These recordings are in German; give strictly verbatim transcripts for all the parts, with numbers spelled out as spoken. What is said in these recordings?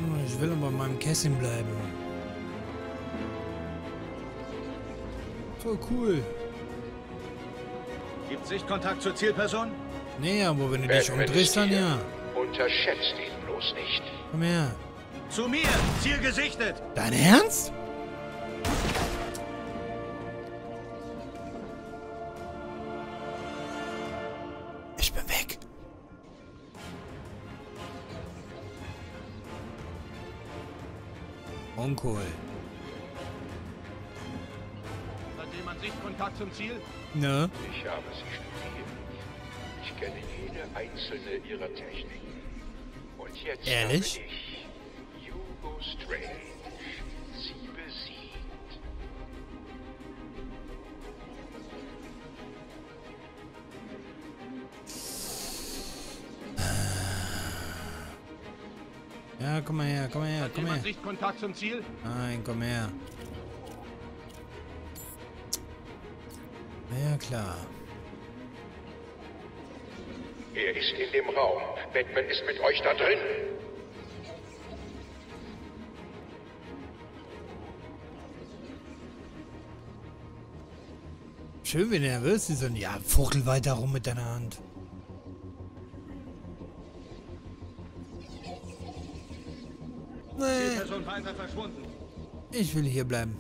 Oh, ich will aber in meinem Kästchen bleiben. Voll cool. Gibt Sichtkontakt zur Zielperson? Nee, aber wenn du dich umdrehst, dann ja. Unterschätzt ihn bloß nicht. Komm her. Zu mir! Ziel gesichtet! Dein Ernst? Ich bin weg. Uncool. Hat jemand Sichtkontakt zum Ziel? Ne? Ich habe sie studiert. Ich kenne jede einzelne ihrer Techniken. Und jetzt Ehrlich? habe ich Hugo Strange sie besiegt. Ja, komm mal her, komm mal her, Hat komm her. jemand Sichtkontakt zum Ziel? Nein, komm her. Ja, klar. Er ist in dem Raum. Batman ist mit euch da drin. Schön, wie nervös sie sind. Ja, fuchtel weiter rum mit deiner Hand. Nee, Zielperson weiter verschwunden. ich will hier bleiben.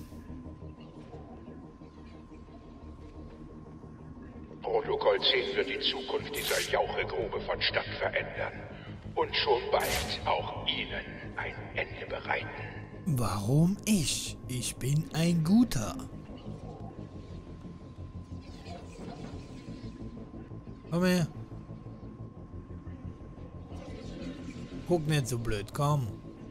Protokoll zehn wird die Zukunft dieser Jauchegrube von Stadt verändern. Und schon bald auch Ihnen ein Ende bereiten. Warum ich? Ich bin ein Guter. Komm her. Guck nicht so blöd, komm.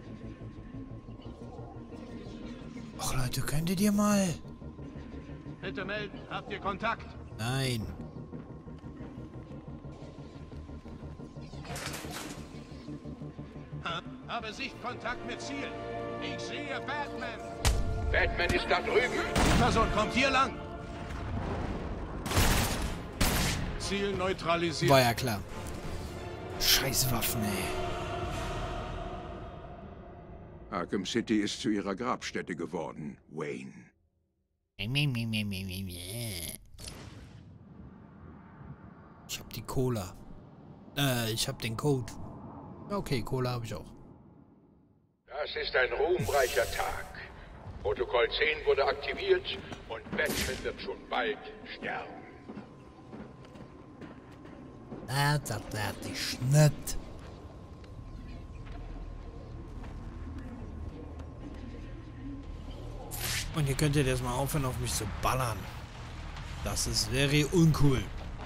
Ach Leute, könntet ihr mal? Bitte melden. Habt ihr Kontakt? Nein. Ha? Habe Sichtkontakt mit Ziel. Ich sehe Batman. Batman ist da drüben. Die Person kommt hier lang. Ziel neutralisiert. War ja klar. Scheiß Waffen, ey. Arkham City ist zu ihrer Grabstätte geworden, Wayne. Ich hab die Cola. Äh, ich hab den Code. Okay, Cola habe ich auch. Das ist ein ruhmreicher Tag. Protokoll zehn wurde aktiviert und Batman wird schon bald sterben. Ah, das hat die Schnitt. Und ihr könntet jetzt mal aufhören, auf mich zu ballern. Das ist very uncool.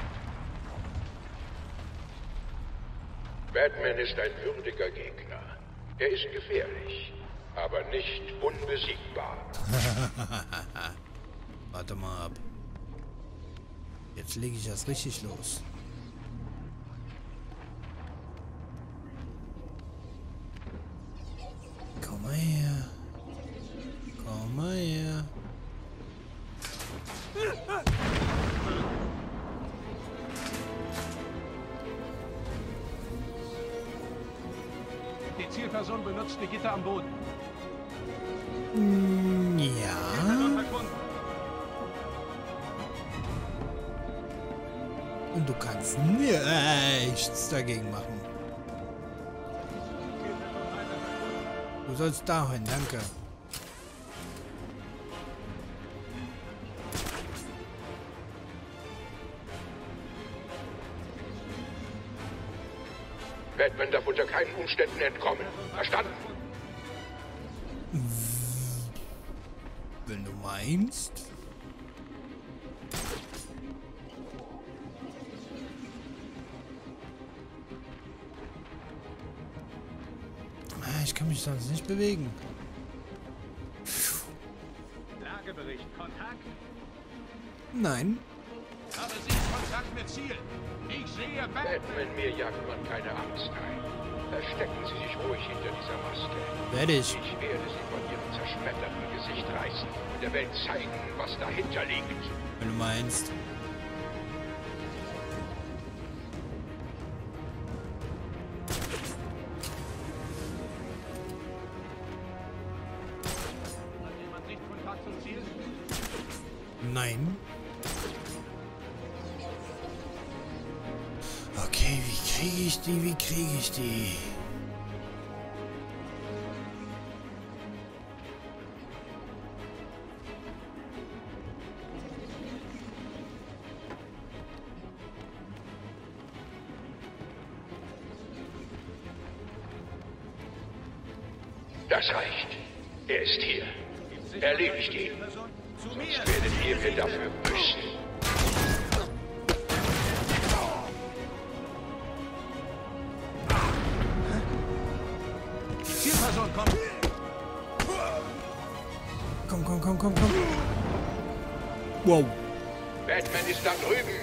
Batman ist ein würdiger Gegner. Er ist gefährlich, aber nicht unbesiegbar. Warte mal ab. Jetzt lege ich das richtig los. Komm mal her. Komm mal her. Die Zielperson benutzt die Gitter am Boden. Mm, Zielperson ja. verschwunden. Und du kannst nichts dagegen machen. Zielperson weiter verschwunden. Du sollst dahin, danke. Batman darf unter keinen Umständen entkommen. Verstanden? Wenn du meinst. Ah, ich kann mich sonst nicht bewegen. Lagebericht. Kontakt. Nein. Habe Sichtkontakt mit Ziel. Ich sehe Batman. Batman, mir jagt man keine Angst ein. Verstecken Sie sich ruhig hinter dieser Maske. Werde ich. Ich werde Sie von Ihrem zerschmetterten Gesicht reißen und der Welt zeigen, was dahinter liegt. Wenn du meinst. Nein. Okay, wie kriege ich die? Wie kriege ich die? Das reicht. Er ist hier. Erledigt ihn. Sonst werdet ihr mir dafür büßen. Zielperson kommt. Komm, komm, komm, komm, komm. Wow. Batman ist da drüben.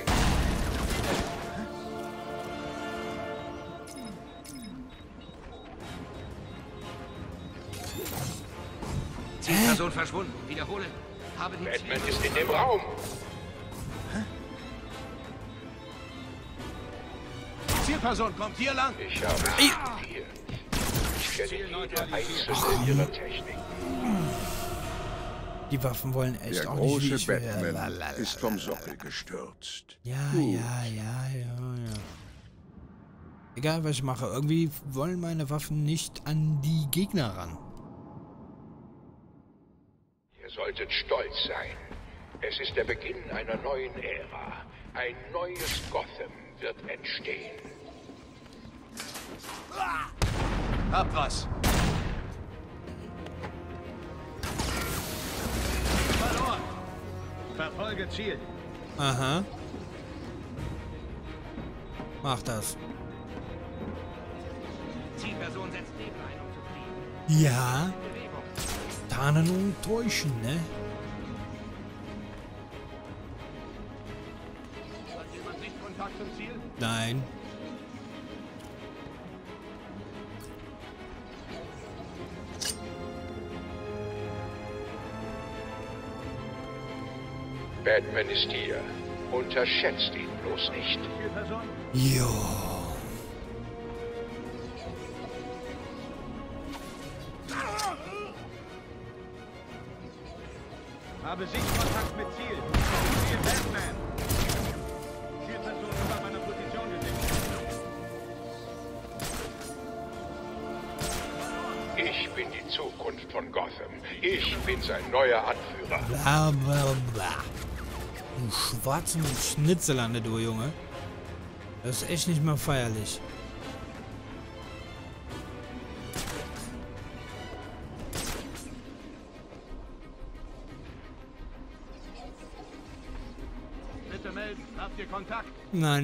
Zielperson verschwunden. Wiederhole. Habe die Batman ist in dem Raum. Zielperson kommt hier lang. Ich habe sie studiert. Ich kenne jede einzelne ihrer Techniken. Die Waffen wollen echt Der auch nicht, wie große ich will. Batman Lalalala. ist vom Sockel gestürzt. Ja, Gut. ja, ja, ja, ja. Egal, was ich mache. Irgendwie wollen meine Waffen nicht an die Gegner ran. Ihr solltet stolz sein. Es ist der Beginn einer neuen Ära. Ein neues Gotham wird entstehen. Hab was. Verloren. Verfolge Ziel. Aha. Mach das. Zielperson setzt Nebel ein, um zu fliehen. Ja. Tarnen und täuschen, ne? Hat jemand Sichtkontakt zum Ziel? Nein. Batman ist hier. Unterschätzt ihn bloß nicht. Zielperson? Jo. Habe Sichtkontakt mit Ziel. Ziel Batman. Zielperson ist auf meiner Position gesehen. Ich bin die Zukunft von Gotham. Ich bin sein neuer Anführer. Bla bla bla. Du schwarzen Schnitzelande, du Junge. Das ist echt nicht mal feierlich. Bitte melden. Habt ihr Kontakt? Nein.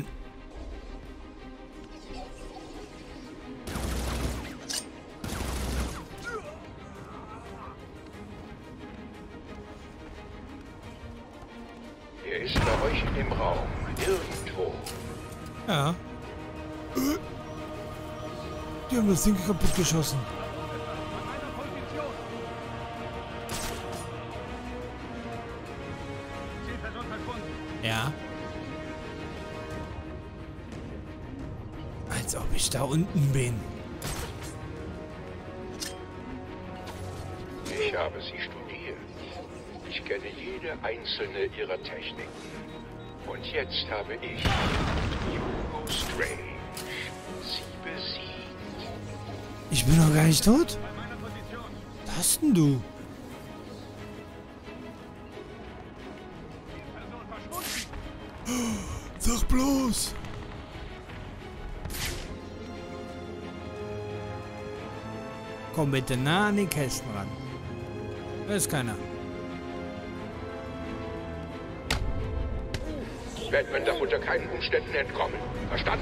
Er ist bei euch in dem Raum. Irgendwo. Ja. Die haben das Ding kaputt geschossen. An meiner Position. Zielperson verschwunden. Ja. Als ob ich da unten bin. Ich habe sie studiert. Ich kenne jede einzelne ihrer Techniken. Und jetzt habe ich Hugo Strange sie besiegt. Ich bin noch gar nicht tot? Bei meiner Position. Was denn du? Zielperson verschwunden. Sag bloß. Komm bitte nah an die Kästen ran. Da ist keiner. Batman darf unter keinen Umständen entkommen. Verstanden?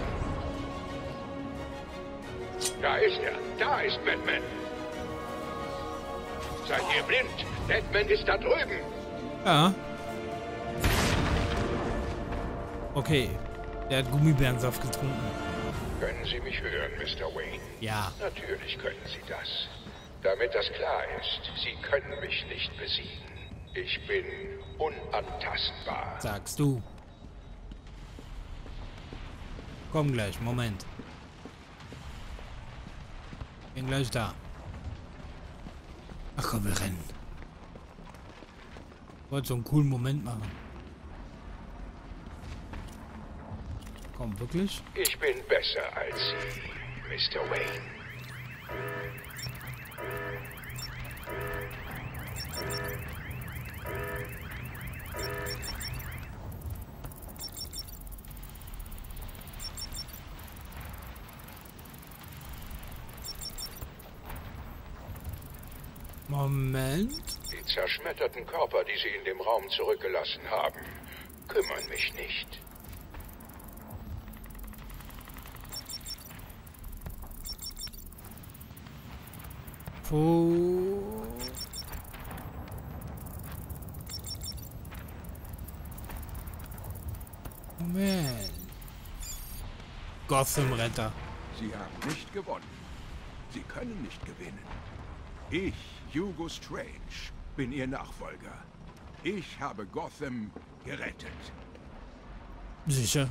Da ist er. Da ist Batman. Seid ihr blind? Batman ist da drüben. Ja. Okay. Der hat Gummibärensaft getrunken. Können Sie mich hören, Mister Wayne? Ja. Natürlich können Sie das. Damit das klar ist, Sie können mich nicht besiegen. Ich bin unantastbar. Sagst du. Komm gleich, Moment. Bin gleich da. Ach komm, wir rennen. Ich wollte so einen coolen Moment machen. Komm, wirklich? Ich bin besser als Sie, Mister Wayne. Moment. Die zerschmetterten Körper, die Sie in dem Raum zurückgelassen haben, kümmern mich nicht. Wo... Moment. Gotham-Retter. Sie haben nicht gewonnen. Sie können nicht gewinnen. Ich, Hugo Strange, bin Ihr Nachfolger. Ich habe Gotham gerettet. Sicher.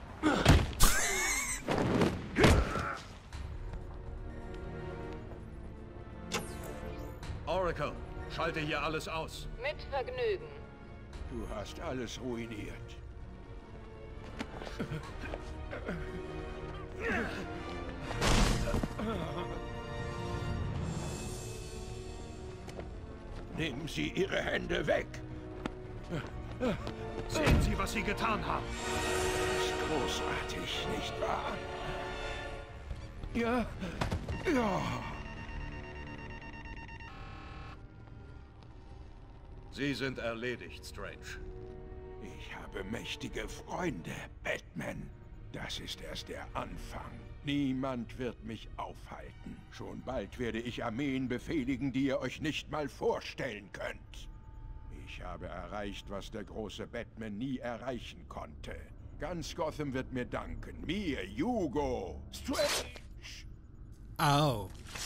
Oracle, schalte hier alles aus. Mit Vergnügen. Du hast alles ruiniert. Nehmen Sie Ihre Hände weg. Sehen Sie, was Sie getan haben. Das ist großartig, nicht wahr? Ja, ja. Sie sind erledigt, Strange. Ich habe mächtige Freunde, Batman. Das ist erst der Anfang. Niemand wird mich aufhalten. Schon bald werde ich Armeen befehligen, die ihr euch nicht mal vorstellen könnt. Ich habe erreicht, was der große Batman nie erreichen konnte. Ganz Gotham wird mir danken. Mir, Hugo Strange. Au.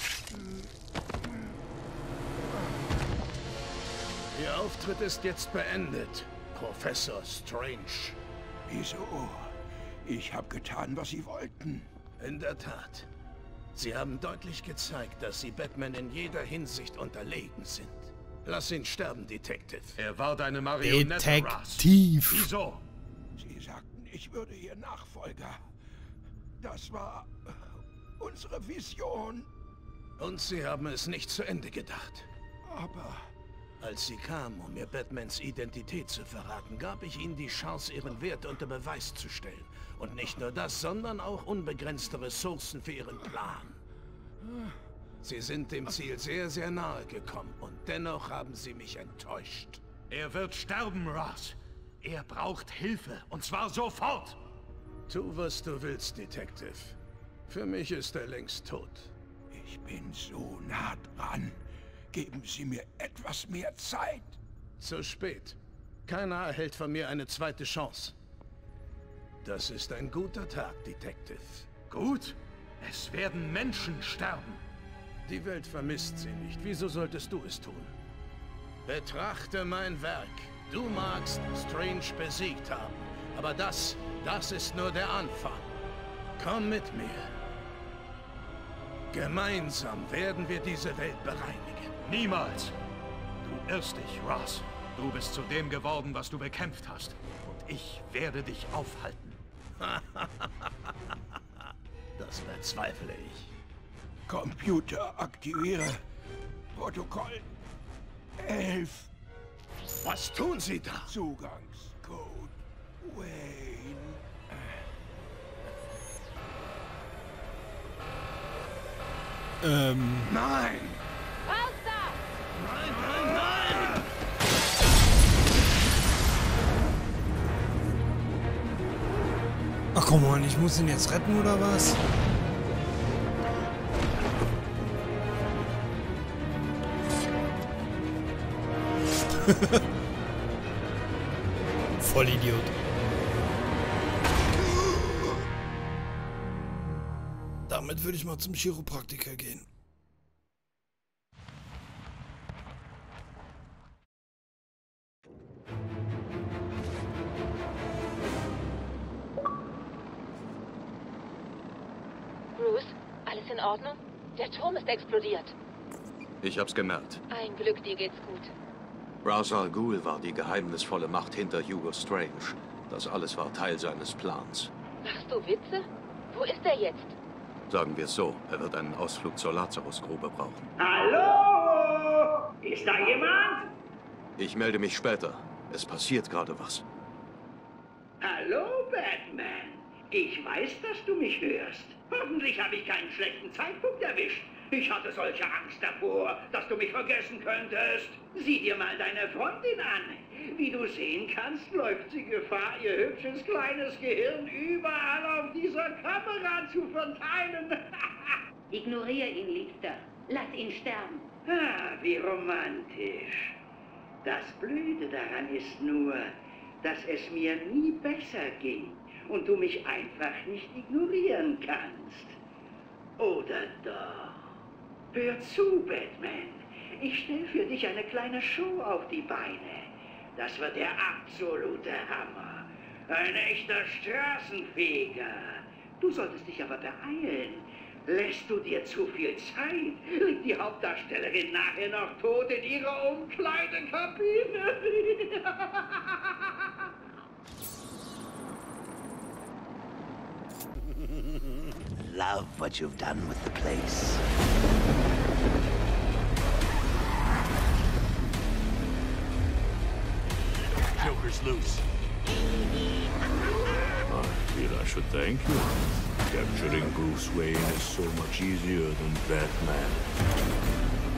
Ihr Auftritt ist jetzt beendet, Professor Strange. Wieso? Ich habe getan, was Sie wollten. In der Tat. Sie haben deutlich gezeigt, dass Sie Batman in jeder Hinsicht unterlegen sind. Lass ihn sterben, Detective. Er war deine Marionette, Ras. Detektiv. Wieso? Sie sagten, ich würde Ihr Nachfolger. Das war unsere Vision. Und Sie haben es nicht zu Ende gedacht. Aber... Als Sie kamen, um mir Batmans Identität zu verraten, gab ich Ihnen die Chance, Ihren Wert unter Beweis zu stellen. Und nicht nur das, sondern auch unbegrenzte Ressourcen für Ihren Plan. Sie sind dem Ziel sehr, sehr nahe gekommen und dennoch haben Sie mich enttäuscht. Er wird sterben, Ras. Er braucht Hilfe, und zwar sofort. Tu, was du willst, Detective. Für mich ist er längst tot. Ich bin so nah dran. Geben Sie mir etwas mehr Zeit. Zu spät. Keiner erhält von mir eine zweite Chance. Das ist ein guter Tag, Detective. Gut. Es werden Menschen sterben. Die Welt vermisst sie nicht. Wieso solltest du es tun? Betrachte mein Werk. Du magst Strange besiegt haben. Aber das, das ist nur der Anfang. Komm mit mir. Gemeinsam werden wir diese Welt bereinigen. Niemals! Du irrst dich, Ras. Du bist zu dem geworden, was du bekämpft hast. Und ich werde dich aufhalten. Das bezweifle ich. Computer aktiviere. Protokoll elf. Was tun Sie da? Zugangscode Wayne. Ähm... Nein! Raus da! Nein, nein, nein! Ach komm mal, ich muss ihn jetzt retten, oder was? Vollidiot. Damit würde ich mal zum Chiropraktiker gehen. Bruce, alles in Ordnung? Der Turm ist explodiert. Ich hab's gemerkt. Ein Glück, dir geht's gut. Ra's al Ghul war die geheimnisvolle Macht hinter Hugo Strange. Das alles war Teil seines Plans. Machst du Witze? Wo ist er jetzt? Sagen wir es so, er wird einen Ausflug zur Lazarusgrube brauchen. Hallo? Ist da jemand? Ich melde mich später. Es passiert gerade was. Hallo, Batman. Ich weiß, dass du mich hörst. Hoffentlich habe ich keinen schlechten Zeitpunkt erwischt. Ich hatte solche Angst davor, dass du mich vergessen könntest. Sieh dir mal deine Freundin an. Wie du sehen kannst, läuft sie Gefahr, ihr hübsches kleines Gehirn überall auf dieser Kamera zu verteilen. Ignoriere ihn, Liebster. Lass ihn sterben. Ah, wie romantisch. Das Blöde daran ist nur, dass es mir nie besser ging und du mich einfach nicht ignorieren kannst. Oder doch? Hör zu, Batman. Ich stelle für dich eine kleine Show auf die Beine. Das wird der absolute Hammer. Ein echter Straßenfeger. Du solltest dich aber beeilen. Lässt du dir zu viel Zeit, liegt die Hauptdarstellerin nachher noch tot in ihrer Umkleidekabine. Love what you've done with the place. Joker's loose. I feel I should thank you. Capturing Bruce Wayne is so much easier than Batman.